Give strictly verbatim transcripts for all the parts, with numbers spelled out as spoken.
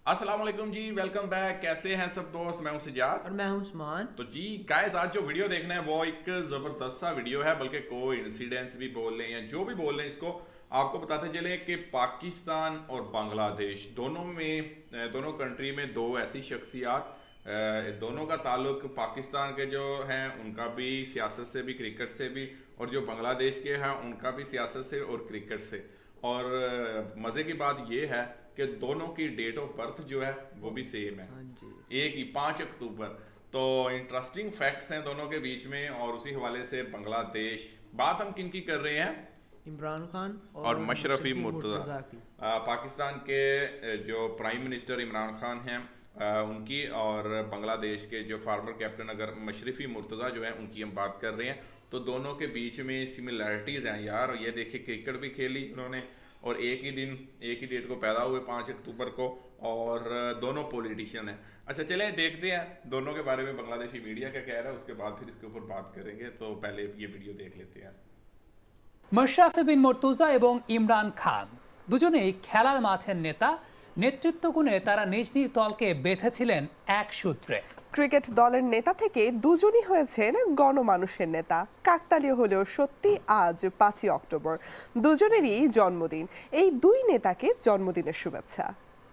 अस्सलाम वालेकुम जी, welcome back. कैसे हैं सब दोस्त? मैं हूं सिजाद और मैं हूं उस्मान। तो जी गाइस, आज जो वीडियो देखना है वो एक ज़बरदस्त सा वीडियो है, बल्कि कोई इंसिडेंस भी बोल लें या जो भी बोल लें, इसको आपको बताते चले कि पाकिस्तान और बांग्लादेश दोनों में दोनों कंट्री में दो ऐसी शख्सियात, दोनों का ताल्लुक पाकिस्तान के जो हैं उनका भी सियासत से भी, क्रिकेट से भी, और जो बांग्लादेश के हैं उनका भी सियासत से और क्रिकेट से। और मज़े की बात यह है कि दोनों की डेट ऑफ बर्थ जो है वो भी सेम है, हाँ जी। एक ही पाँच अक्टूबर। तो इंटरेस्टिंग फैक्ट्स हैं दोनों के बीच में। और उसी हवाले से बांग्लादेश, बात हम किन की कर रहे हैं? इमरान खान और और मशरफी मशरफी मुर्तज़ा। मुर्तज़ा की। पाकिस्तान के जो प्राइम मिनिस्टर इमरान खान हैं उनकी, और बांग्लादेश के जो फार्मर कैप्टन अगर मशरफी मुर्तज़ा जो है उनकी हम बात कर रहे हैं। तो दोनों के बीच में सिमिलैरिटीज़ हैं यार। ये देखिए, क्रिकेट भी खेली उन्होंने और एक ही दिन एक ही डेट को पैदा हुए पाँच अक्टूबर को, और दोनों पॉलिटिशियन हैं। अच्छा चले देखते हैं दोनों के बारे में बांग्लादेशी मीडिया क्या कह रहा है, उसके बाद फिर इसके ऊपर बात करेंगे। तो पहले ये वीडियो देख लेते हैं। মাশরাফি বিন মুর্তজা এবং ইমরান খান দুজনেই খেলার মাঠের নেতা। নেতৃত্ব গুণে তারা নিজ নিজ দলকে বেঁধেছিলেন এক সূত্রে। ক্রিকেট দলের নেতা থেকে দুজনই হয়েছেন গণমানুষের নেতা। কাকতালীয় হলেও সত্যি, আজ পাঁচই অক্টোবর দুজনেরই জন্মদিন। এই দুই নেতাকে জন্মদিনের শুভেচ্ছা।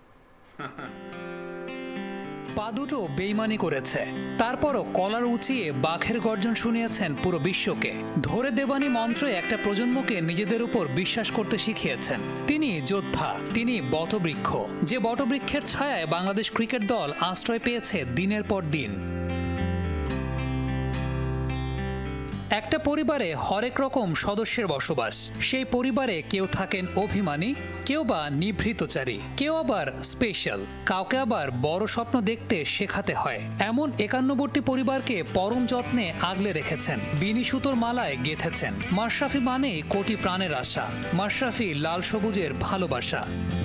পা দুটো বেইমানি করেছে, তারপরও কলার উঁচিয়ে বাঘের গর্জন শুনিয়েছেন পুরো বিশ্বকে। ধরে দেবানি মন্ত্রে একটা প্রজন্মকে নিজেদের উপর বিশ্বাস করতে শিখিয়েছেন। তিনি যোদ্ধা, তিনি বটবৃক্ষ, যে বটবৃক্ষের ছায়ায় বাংলাদেশ ক্রিকেট দল আশ্রয় পেয়েছে দিনের পর দিন। একটা পরিবারে হরেক রকম সদস্যের বসবাস। সেই পরিবারে কেউ থাকেন অভিমানী, কেউ বা নিভৃতচারী, কেউ আবার স্পেশাল, কাউকে আবার বড় স্বপ্ন দেখতে শেখাতে হয়। এমন একান্নবর্তী পরিবারকে পরম যত্নে আগলে রেখেছেন, বিনি সুতোর মালায় গেঁথেছেন। মাশরাফি মানে কোটি প্রাণের আশা, মাশরাফি লাল সবুজের ভালোবাসা।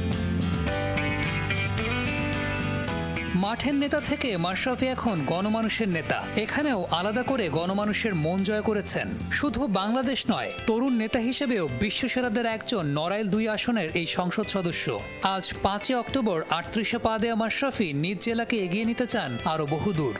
মাঠের নেতা থেকে মাশরাফি এখন গণমানুষের নেতা। এখানেও আলাদা করে গণমানুষের মন জয় করেছেন। শুধু বাংলাদেশ নয়, তরুণ নেতা হিসেবেও বিশ্বসেরাদের একজন নড়াইল দুই আসনের এই সংসদ সদস্য। আজ পাঁচই অক্টোবর আটত্রিশে পা দেয়া মাশরাফি নিজ জেলাকে এগিয়ে নিতে চান আরো বহুদূর।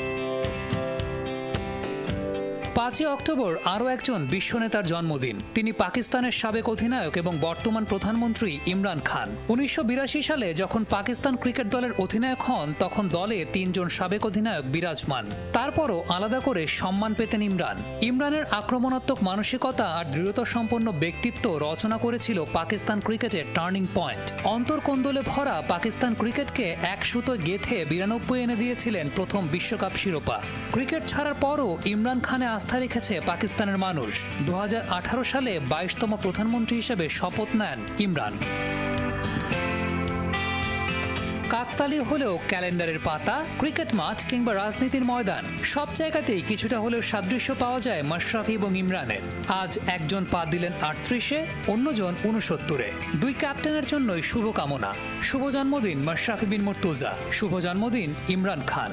পাঁচই অক্টোবর আরও একজন বিশ্বনেতার জন্মদিন। তিনি পাকিস্তানের সাবেক অধিনায়ক এবং বর্তমান প্রধানমন্ত্রী ইমরান খান। উনিশশো বিরাশি সালে যখন পাকিস্তান ক্রিকেট দলের অধিনায়ক হন, তখন দলে তিনজন সাবেক অধিনায়ক বিরাজমান। তারপরও আলাদা করে সম্মান পেতেন ইমরান। ইমরানের আক্রমণাত্মক মানসিকতা আর দৃঢ়তা সম্পন্ন ব্যক্তিত্ব রচনা করেছিল পাকিস্তান ক্রিকেটের টার্নিং পয়েন্ট। অন্তর্কোন্দলে ভরা পাকিস্তান ক্রিকেটকে এক সুতো গেঁথে বিরানব্বই এনে দিয়েছিলেন প্রথম বিশ্বকাপ শিরোপা। ক্রিকেট ছাড়ার পরও ইমরান খানে আস্থা রেখেছে পাকিস্তানের মানুষ। দু হাজার আঠারো সালে বাইশতম প্রধানমন্ত্রী হিসেবে শপথ নেন ইমরান। কাকতালীয় হলেও ক্যালেন্ডারের পাতা, ক্রিকেট মাঠ কিংবা রাজনীতির ময়দান, সব জায়গাতেই কিছুটা হলেও সাদৃশ্য পাওয়া যায় মাশরাফি এবং ইমরানের। আজ একজন পা দিলেন আটত্রিশে, অন্যজন উনসত্তরে। দুই ক্যাপ্টেনের জন্যই শুভকামনা। শুভ জন্মদিন মাশরাফি বিন মুর্তজা, শুভ জন্মদিন ইমরান খান।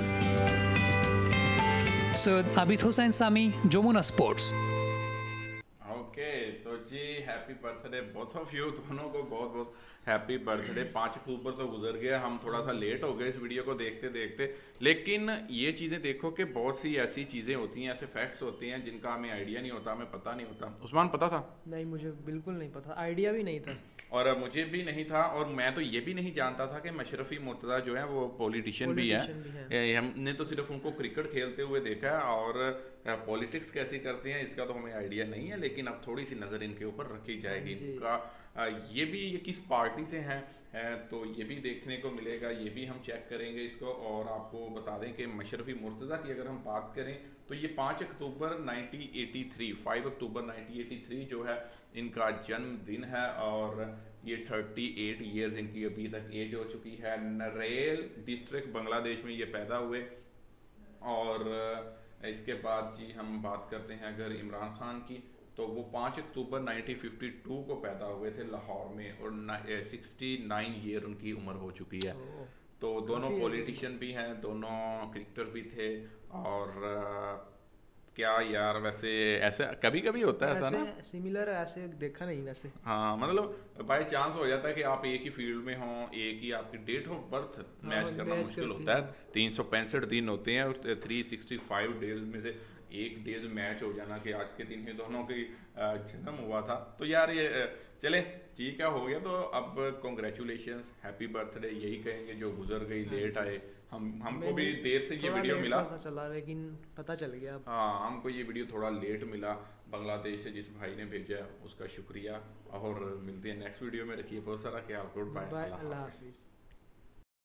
सैयद आबिद हुसैन सामी, जमुना स्पोर्ट्स। ओके तो जी, happy birthday both of you, दोनों को बहुत बहुत हैप्पी बर्थडे। पाँच अक्टूबर तो गुजर गया, हम थोड़ा सा लेट हो गए इस वीडियो को देखते देखते। लेकिन ये चीज़ें देखो कि बहुत सी ऐसी चीज़ें होती हैं, ऐसे फैक्ट्स होते हैं जिनका हमें आइडिया नहीं होता, हमें पता नहीं होता। उस्मान, पता था? नहीं, मुझे बिल्कुल नहीं पता, आइडिया भी नहीं था। और मुझे भी नहीं था। और मैं तो ये भी नहीं जानता था कि मशरफी मुर्तज़ा जो है वो पॉलिटिशियन भी है। है। हमने तो सिर्फ उनको क्रिकेट खेलते हुए देखा है, और पॉलिटिक्स कैसी करते हैं इसका तो हमें आइडिया नहीं है। लेकिन अब थोड़ी सी नज़र इनके ऊपर रखी जाएगी। इनका ये भी, ये किस पार्टी से हैं तो ये भी देखने को मिलेगा, ये भी हम चेक करेंगे इसको। और आपको बता दें कि मशरफी मुर्तज़ा की अगर हम बात करें तो ये पाँच अक्टूबर नाइनटीन एटी थ्री, पाँच अक्टूबर नाइनटीन एटी थ्री जो है इनका जन्मदिन है। और ये अड़तीस इयर्स इनकी अभी तक एज हो चुकी है। नरेल डिस्ट्रिक्ट बांग्लादेश में ये पैदा हुए। और इसके बाद जी हम बात करते हैं अगर इमरान खान की, तो वो पाँच अक्टूबर नाइनटीन फिफ्टी टू को पैदा हुए थे लाहौर में, और उनहत्तर ईयर उनकी उम्र हो चुकी है। तो दोनों पॉलिटिशियन भी हैं, दोनों क्रिकेटर भी थे। और क्या यार, वैसे ऐसे कभी कभी होता है ऐसा ना। ऐसे सिमिलर ऐसे देखा नहीं वैसे। हाँ मतलब बाय चांस हो जाता है कि आप एक ही फील्ड में हों, एक ही आपकी डेट ऑफ बर्थ मैच करना मैच मुश्किल करती होता है। तीन सौ पैंसठ दिन होते हैं और थ्री सिक्सटी फाइव डेज में से एक डेज मैच हो जाना कि आज के दिन ही दोनों की अ, जन्म हुआ था। तो यार ये अ, चले ठीक है, हो गया। तो अब कॉन्ग्रेचुलेशंस, हैप्पी बर्थडे यही कहेंगे, जो गुजर गई, लेट आए। हम हमको भी देर से ये थोड़ा वीडियो लेट मिला, पता चला लेकिन पता चल गया अब। हाँ हमको ये वीडियो थोड़ा लेट मिला। बांग्लादेश से जिस भाई ने भेजा है उसका शुक्रिया, और मिलते हैं नेक्स्ट वीडियो में। रखिए बहुत सारा ख्याल। Good bye, bye, Allah Allah हाफिज़। हाफिज़।